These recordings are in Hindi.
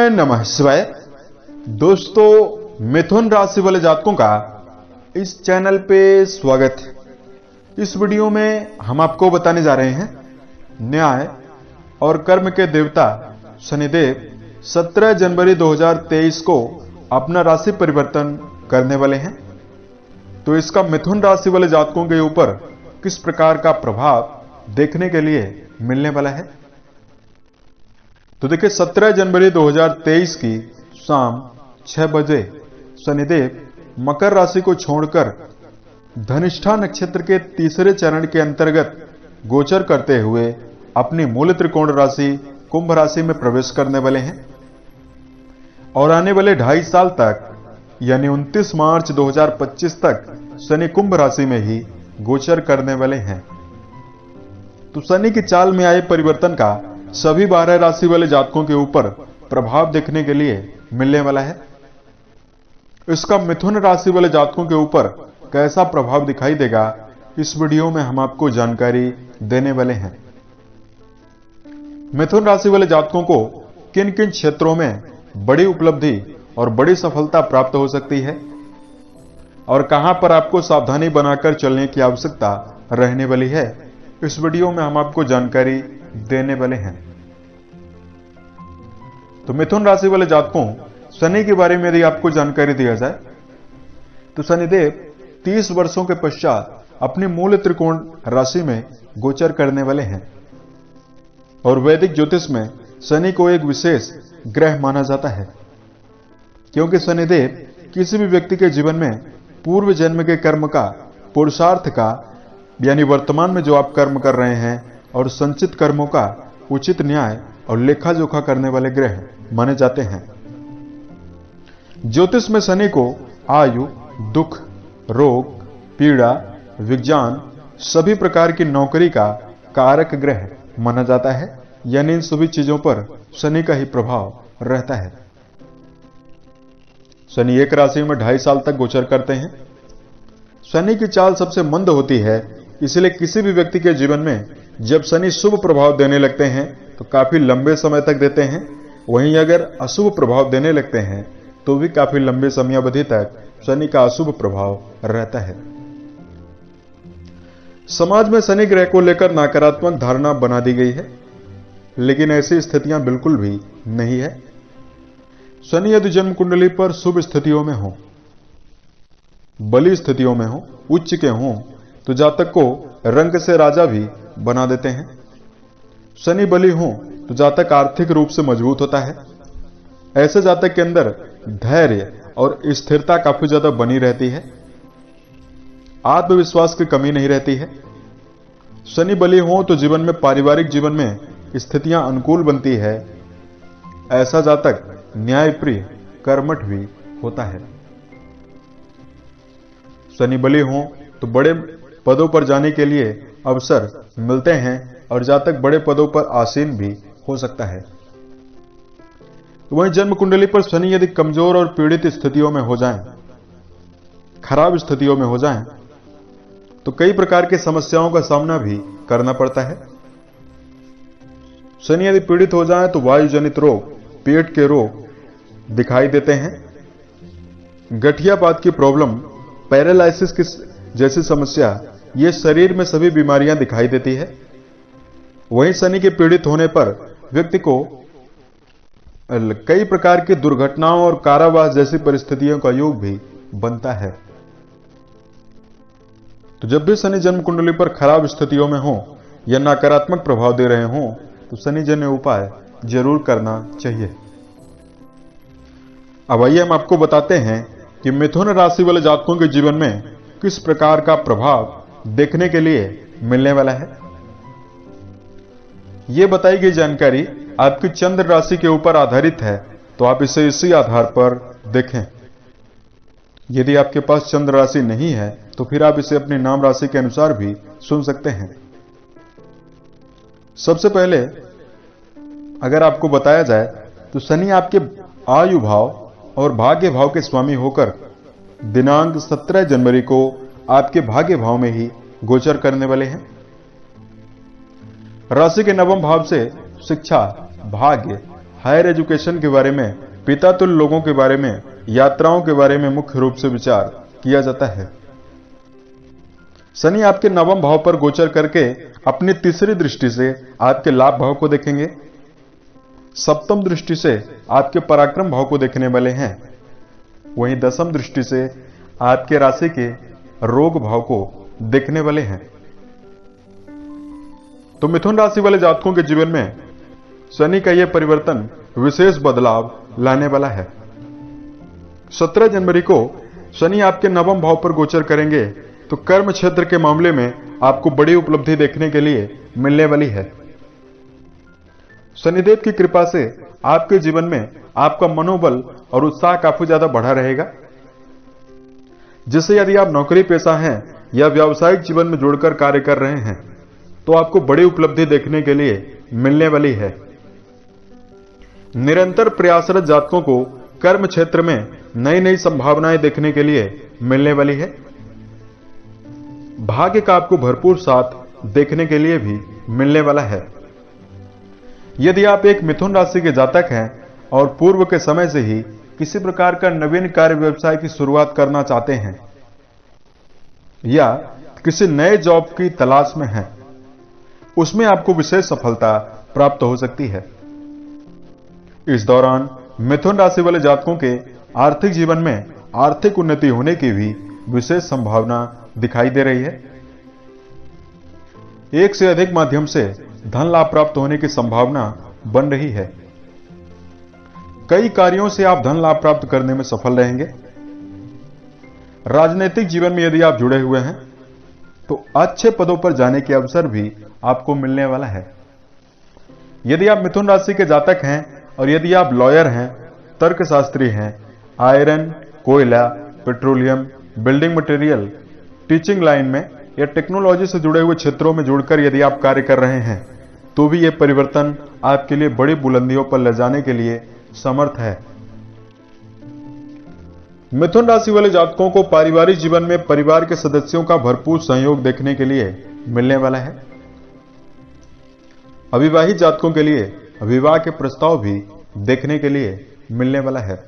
नमः शिवाय। दोस्तों, मिथुन राशि वाले जातकों का इस चैनल पे स्वागत है। इस वीडियो में हम आपको बताने जा रहे हैं न्याय और कर्म के देवता शनिदेव 17 जनवरी 2023 को अपना राशि परिवर्तन करने वाले हैं। तो इसका मिथुन राशि वाले जातकों के ऊपर किस प्रकार का प्रभाव देखने के लिए मिलने वाला है। तो देखिए, 17 जनवरी 2023 की शाम 6 बजे शनिदेव मकर राशि को छोड़कर धनिष्ठा नक्षत्र के तीसरे चरण के अंतर्गत गोचर करते हुए अपनी मूल त्रिकोण राशि कुंभ राशि में प्रवेश करने वाले हैं और आने वाले 2.5 साल तक यानी 29 मार्च 2025 तक शनि कुंभ राशि में ही गोचर करने वाले हैं। तो शनि की चाल में आए परिवर्तन का सभी 12 राशि वाले जातकों के ऊपर प्रभाव देखने के लिए मिलने वाला है। इसका मिथुन राशि वाले जातकों के ऊपर कैसा प्रभाव दिखाई देगा, इस वीडियो में हम आपको जानकारी देने वाले हैं। मिथुन राशि वाले जातकों को किन किन क्षेत्रों में बड़ी उपलब्धि और बड़ी सफलता प्राप्त हो सकती है और कहां पर आपको सावधानी बनाकर चलने की आवश्यकता रहने वाली है, इस वीडियो में हम आपको जानकारी देने वाले हैं। तो मिथुन राशि वाले जातकों, शनि के बारे में यदि आपको जानकारी दिया जाए तो शनिदेव 30 वर्षों के पश्चात अपनी मूल त्रिकोण राशि में गोचर करने वाले हैं और वैदिक ज्योतिष में शनि को एक विशेष ग्रह माना जाता है, क्योंकि शनिदेव किसी भी व्यक्ति के जीवन में पूर्व जन्म के कर्म का, पुरुषार्थ का, यानी वर्तमान में जो आप कर्म कर रहे हैं और संचित कर्मों का उचित न्याय और लेखा जोखा करने वाले ग्रह माने जाते हैं। ज्योतिष में शनि को आयु, दुख, रोग, पीड़ा, विज्ञान, सभी प्रकार की नौकरी का कारक ग्रह माना जाता है, यानी इन सभी चीजों पर शनि का ही प्रभाव रहता है। शनि एक राशि में 2.5 साल तक गोचर करते हैं। शनि की चाल सबसे मंद होती है, इसलिए किसी भी व्यक्ति के जीवन में जब शनि शुभ प्रभाव देने लगते हैं तो काफी लंबे समय तक देते हैं, वहीं अगर अशुभ प्रभाव देने लगते हैं तो भी काफी लंबे समयावधि तक शनि का अशुभ प्रभाव रहता है। समाज में शनि ग्रह को लेकर नकारात्मक धारणा बना दी गई है, लेकिन ऐसी स्थितियां बिल्कुल भी नहीं है। शनि यदि जन्म कुंडली पर शुभ स्थितियों में हो, बली स्थितियों में हो, उच्च के हों, तो जातक को रंग से राजा भी बना देते हैं। शनि बली हो तो जातक आर्थिक रूप से मजबूत होता है। ऐसे जातक के अंदर धैर्य और स्थिरता काफी ज्यादा बनी रहती है, आत्मविश्वास की कमी नहीं रहती है। शनि बली हो तो जीवन में, पारिवारिक जीवन में स्थितियां अनुकूल बनती है। ऐसा जातक न्यायप्रिय, कर्मठ भी होता है। शनि बली हो तो बड़े पदों पर जाने के लिए अवसर मिलते हैं और जातक बड़े पदों पर आसीन भी हो सकता है। वहीं जन्म कुंडली पर शनि यदि कमजोर और पीड़ित स्थितियों में हो जाएं, खराब स्थितियों में हो जाएं, तो कई प्रकार की समस्याओं का सामना भी करना पड़ता है। शनि यदि पीड़ित हो जाए तो वायु जनित रोग, पेट के रोग दिखाई देते हैं। गठियापात की प्रॉब्लम, पैरालिसिस की जैसी समस्या, ये शरीर में सभी बीमारियां दिखाई देती है। वहीं शनि के पीड़ित होने पर व्यक्ति को कई प्रकार की दुर्घटनाओं और कारावास जैसी परिस्थितियों का योग भी बनता है। तो जब भी शनि जन्म कुंडली पर खराब स्थितियों में हो या नकारात्मक प्रभाव दे रहे हो तो शनि जन्य उपाय जरूर करना चाहिए। अब आइए हम आपको बताते हैं कि मिथुन राशि वाले जातकों के जीवन में किस प्रकार का प्रभाव देखने के लिए मिलने वाला है। यह बताई गई जानकारी आपकी चंद्र राशि के ऊपर आधारित है, तो आप इसे इसी आधार पर देखें। यदि आपके पास चंद्र राशि नहीं है तो फिर आप इसे अपनी नाम राशि के अनुसार भी सुन सकते हैं। सबसे पहले अगर आपको बताया जाए तो शनि आपके आयु भाव और भाग्य भाव के स्वामी होकर दिनांक 17 जनवरी को आपके भाग्य भाव में ही गोचर करने वाले हैं। राशि के नवम भाव से शिक्षा, भाग्य, हायर एजुकेशन के बारे में, पिता तुल्य लोगों के बारे में, यात्राओं के बारे में मुख्य रूप से विचार किया जाता है। शनि आपके नवम भाव पर गोचर करके अपनी तीसरी दृष्टि से आपके लाभ भाव को देखेंगे। सप्तम दृष्टि से आपके पराक्रम भाव को देखने वाले हैं। वहीं दसम दृष्टि से आपके राशि के रोग भाव को देखने वाले हैं। तो मिथुन राशि वाले जातकों के जीवन में शनि का यह परिवर्तन विशेष बदलाव लाने वाला है। 17 जनवरी को शनि आपके नवम भाव पर गोचर करेंगे तो कर्म क्षेत्र के मामले में आपको बड़ी उपलब्धि देखने के लिए मिलने वाली है। शनिदेव की कृपा से आपके जीवन में आपका मनोबल और उत्साह काफी ज्यादा बढ़ा रहेगा, जिससे यदि आप नौकरी पेशा हैं या व्यावसायिक जीवन में जुड़कर कार्य कर रहे हैं तो आपको बड़ी उपलब्धि देखने के लिए मिलने वाली है। निरंतर प्रयासरत जातकों को कर्म क्षेत्र में नई नई संभावनाएं देखने के लिए मिलने वाली है। भाग्य का आपको भरपूर साथ देखने के लिए भी मिलने वाला है। यदि आप एक मिथुन राशि के जातक हैं और पूर्व के समय से ही किसी प्रकार का नवीन कार्य व्यवसाय की शुरुआत करना चाहते हैं या किसी नए जॉब की तलाश में हैं, उसमें आपको विशेष सफलता प्राप्त हो सकती है। इस दौरान मिथुन राशि वाले जातकों के आर्थिक जीवन में आर्थिक उन्नति होने की भी विशेष संभावना दिखाई दे रही है। एक से अधिक माध्यम से धन लाभ प्राप्त होने की संभावना बन रही है। कई कार्यों से आप धन लाभ प्राप्त करने में सफल रहेंगे। राजनीतिक जीवन में यदि आप जुड़े हुए हैं तो अच्छे पदों पर जाने के अवसर भी आपको मिलने वाला है। यदि आप मिथुन राशि के जातक हैं और यदि आप लॉयर हैं, तर्कशास्त्री हैं, आयरन, कोयला, petroleum, building material, teaching line में या टेक्नोलॉजी से जुड़े हुए क्षेत्रों में जुड़कर यदि आप कार्य कर रहे हैं तो भी यह परिवर्तन आपके लिए बड़ी बुलंदियों पर ले जाने के लिए समर्थ है। मिथुन राशि वाले जातकों को पारिवारिक जीवन में परिवार के सदस्यों का भरपूर सहयोग देखने के लिए मिलने वाला है। अविवाहित जातकों के लिए विवाह के प्रस्ताव भी देखने के लिए मिलने वाला है।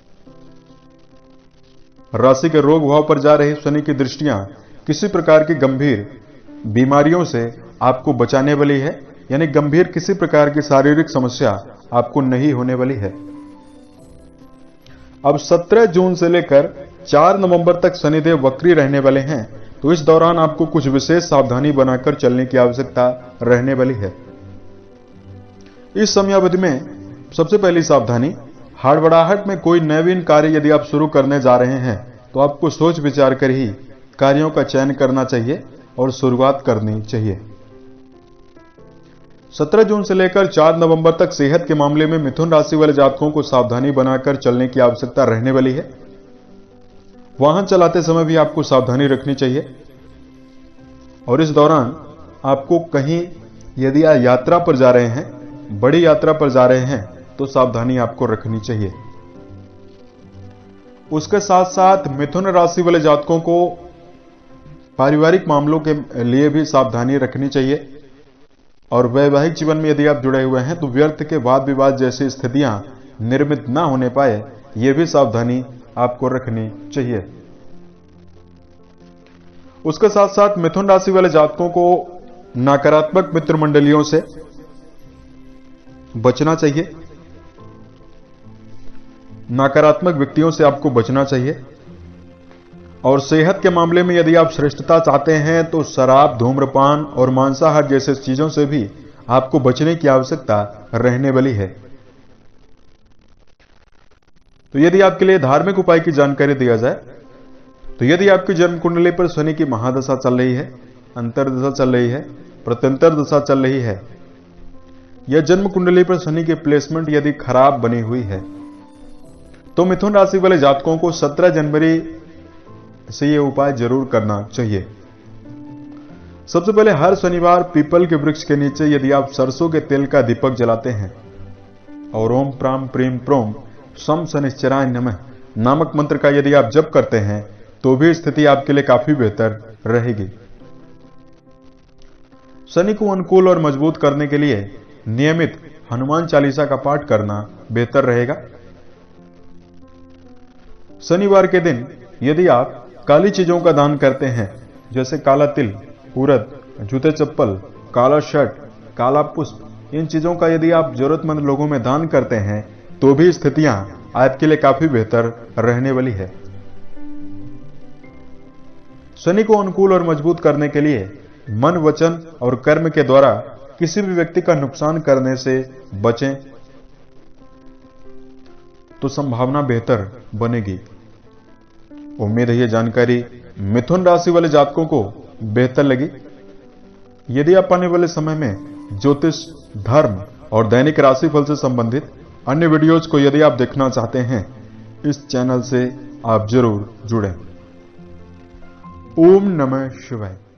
राशि के रोग भाव पर जा रही शनि की दृष्टियां किसी प्रकार की गंभीर बीमारियों से आपको बचाने वाली है, यानी गंभीर किसी प्रकार की शारीरिक समस्या आपको नहीं होने वाली है। अब 17 जून से लेकर 4 नवंबर तक शनिदेव वक्री रहने वाले हैं, तो इस दौरान आपको कुछ विशेष सावधानी बनाकर चलने की आवश्यकता रहने वाली है। इस समयावधि में सबसे पहली सावधानी, हड़बड़ाहट में कोई नवीन कार्य यदि आप शुरू करने जा रहे हैं तो आपको सोच विचार कर ही कार्यों का चयन करना चाहिए और शुरुआत करनी चाहिए। 17 जून से लेकर 4 नवंबर तक सेहत के मामले में मिथुन राशि वाले जातकों को सावधानी बनाकर चलने की आवश्यकता रहने वाली है। वाहन चलाते समय भी आपको सावधानी रखनी चाहिए और इस दौरान आपको कहीं यदि आप यात्रा पर जा रहे हैं, बड़ी यात्रा पर जा रहे हैं तो सावधानी आपको रखनी चाहिए। उसके साथ साथ मिथुन राशि वाले जातकों को पारिवारिक मामलों के लिए भी सावधानी रखनी चाहिए और वैवाहिक जीवन में यदि आप जुड़े हुए हैं तो व्यर्थ के वाद विवाद जैसी स्थितियां निर्मित ना होने पाए, यह भी सावधानी आपको रखनी चाहिए। उसके साथ साथ मिथुन राशि वाले जातकों को नकारात्मक मित्र मंडलियों से बचना चाहिए। नकारात्मक व्यक्तियों से आपको बचना चाहिए और सेहत के मामले में यदि आप श्रेष्ठता चाहते हैं तो शराब, धूम्रपान और मांसाहार जैसे चीजों से भी आपको बचने की आवश्यकता रहने वाली है। तो यदि आपके लिए धार्मिक उपाय की जानकारी दिया जाए तो यदि आपकी जन्म कुंडली पर शनि की महादशा चल रही है, अंतरदशा चल रही है, प्रत्यंतर दशा चल रही है या जन्म कुंडली पर शनि की प्लेसमेंट यदि खराब बनी हुई है तो मिथुन राशि वाले जातकों को 17 जनवरी से यह उपाय जरूर करना चाहिए। सबसे पहले हर शनिवार पीपल के वृक्ष के नीचे यदि आप सरसों के तेल का दीपक जलाते हैं और ओम प्राम प्रीम प्रोम सम शनिश्चराय नमः नामक मंत्र का यदि आप जप करते हैं तो भी स्थिति आपके लिए काफी बेहतर रहेगी। शनि को अनुकूल और मजबूत करने के लिए नियमित हनुमान चालीसा का पाठ करना बेहतर रहेगा। शनिवार के दिन यदि आप काली चीजों का दान करते हैं, जैसे काला तिल, उड़द, जूते चप्पल, काला शर्ट, काला पुष्प, इन चीजों का यदि आप जरूरतमंद लोगों में दान करते हैं तो भी स्थितियां आपके लिए काफी बेहतर रहने वाली है। शनि को अनुकूल और मजबूत करने के लिए मन, वचन और कर्म के द्वारा किसी भी व्यक्ति का नुकसान करने से बचें तो संभावना बेहतर बनेगी। उम्मीद है ये जानकारी मिथुन राशि वाले जातकों को बेहतर लगी। यदि आप आने वाले समय में ज्योतिष, धर्म और दैनिक राशिफल से संबंधित अन्य वीडियोज को यदि आप देखना चाहते हैं, इस चैनल से आप जरूर जुड़ें। ओम नमः शिवाय।